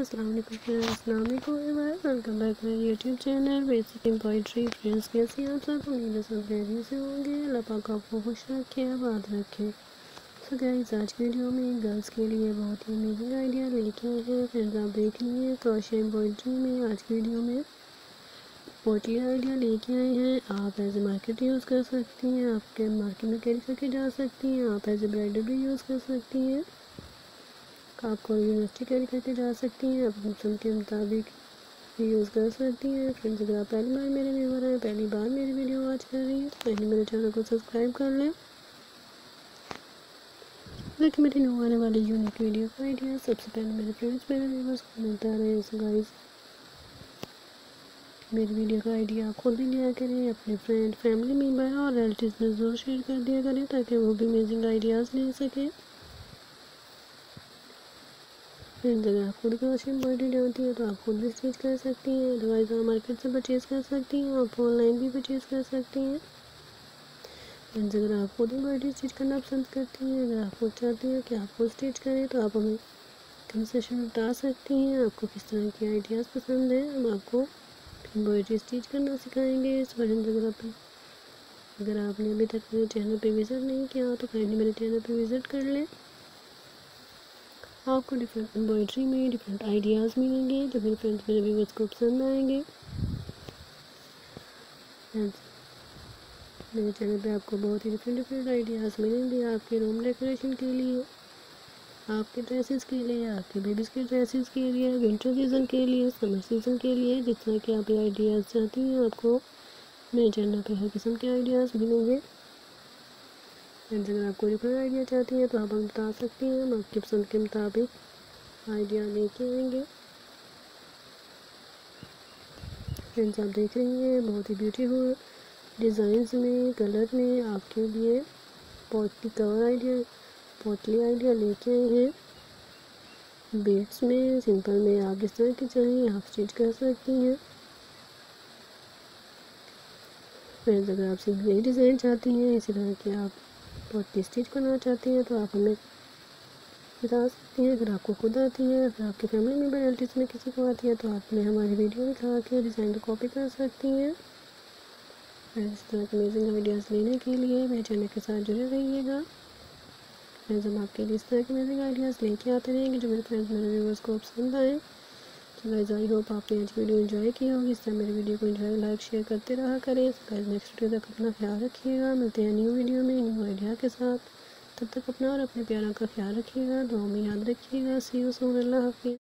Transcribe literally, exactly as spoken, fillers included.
अस्सलाम वालेकुम फ्रेंड्स, अस्सलाम वालेकुम everyone, welcome back my YouTube channel basic embroidery. Friends, कैसे हैं आप सब? उम्मीद है सब खैरियत से होंगे। अल्लाह पाक आपको खुश रखे, आबाद रखे। सो गाइस, आज की वीडियो में गर्ल्स के लिए बहुत ही अमेजिंग आइडिया लेके आए हैं। फ्रेंड्स, आप देख लीजिए क्रोशे एम्ब्रॉयडरी में आज की वीडियो में बहुत ही आइडिया लेके आए हैं। आप एज ए मार्केट यूज़ कर सकती हैं, आपके मार्केट में कैरी करके जा सकती हैं। आप एज ए ब्राइडल भी यूज़ कर सकती हैं, आप कोई यूनिवर्सिटी कैरी करके जा सकती हैं, अपनी पसंद के मुताबिक भी यूज़ कर सकती हैं। फ्रेंड्स, अगर आप पहली बार मेरे व्यूवर हैं, पहली बार मेरी वीडियो वॉच कर रही हैं, तो पहले मेरे चैनल को सब्सक्राइब कर लें ताकि मेरी न्यू आने वाली यूनिक वीडियो का आइडिया सबसे पहले मेरे फ्रेंड्स मेरे व्यूवर्स को मिलता रहे। सो गाइस, मेरी वीडियो का आइडिया आप खुद भी लिया करें, अपने फ्रेंड, फैमिली मेम्बर और रिलेटिव्स में ज़रूर शेयर कर दिया करें ताकि वो भी अमेजिंग आइडियाज़ ले सकें। फ्रेंड्स, अगर आप खुद क्रोशे एम्ब्रॉयडरी जानती हैं तो आप खुद भी स्टिच कर सकती हैं, अदरवाइज आप मार्केट से परचेज़ कर सकती हैं, आप ऑनलाइन भी परचेज़ कर सकती हैं। फ्रेंड्स, अगर आप खुद एम्ब्रॉयडरी स्टिच करना पसंद करती हैं, अगर आप खुद चाहती हैं कि आप खुद स्टिच करें, तो आप हमें कमेंट सेक्शन में बता सकती हैं आपको किस तरह के आइडियाज़ पसंद हैं। हम आपको एम्ब्रॉयडरी स्टिच करना सिखाएंगे। इस फ्रेंड्स, अगर आप अगर आपने अभी तक मेरे चैनल पर विज़िट नहीं किया तो काइंडली मेरे चैनल पर विज़िट कर लें। आपको डिफरेंट एम्ब्रॉयडरी में डिफरेंट आइडियाज़ मिलेंगे जो मेरे फ्रेंड्स मेरे व्यूवर्स को पसंद आएंगे। फ्रेंड्स, मेरे चैनल पे आपको बहुत ही डिफरेंट डिफरेंट आइडियाज़ मिलेंगे आपके रूम डेकोरेशन के लिए, आपके ड्रेसेस के लिए, आपके बेबीज़ के ड्रेसेस के लिए, विंटर सीज़न के लिए, समर सीज़न के लिए। जिस तरह के आप आइडियाज़ चाहती हैं आपको मेरे चैनल पे हर किस्म के आइडियाज़ मिलेंगे। फ्रेंड्स, अगर आप कोई डिफरेंट आइडिया चाहती हैं तो आप हमें बता सकती हैं, हम आपकी पसंद के मुताबिक आइडिया लेके आएंगे। फ्रेंड्स, आप देख रही हैं बहुत ही ब्यूटीफुल डिज़ाइंस में, कलर में आपके लिए पोटली कवर आइडिया पोटली आइडिया लेके आए हैं। बीड्स में, सिंपल में, आप जिस तरह की चाहें आप स्टिच कर सकती हैं। फ्रेंड्स, अगर आप सिंपल डिज़ाइन चाहती हैं, इसी तरह की आप पोटली स्टिच करना चाहती हैं तो आप हमें बता सकती हैं। अगर आपको खुद आती है, अगर आपके फैमिली मेम्बर रिलेटिव्स में किसी को आती है तो आप हमें हमारी वीडियो दिखा के डिज़ाइन को कॉपी कर सकती हैं। इस तरह के अमेजिंग आइडियाज़ लेने के लिए मेरे चैनल के साथ जुड़े रहिएगा। फ्रेंड्स, हम आपके लिए इस तरह के अमेजिंग आइडियाज़ लेके आते रहेंगे जो मेरे फ्रेंड्स मेरे व्यूवर्स को पसंद आए। तो गाइस, आई होप आपने आज वीडियो एंजॉय की होगी। इस तरह मेरी वीडियो को एंजॉय, लाइक, शेयर करते रहा करें। गाइस, नेक्स्ट वीडियो तक अपना ख्याल रखिएगा। मिलते हैं न्यू वीडियो में न्यू आइडिया के साथ। तब तक अपना और अपने प्यारों का ख्याल रखिएगा, दुआ में याद रखिएगा। सी यू सून। अल्लाह हाफिज़।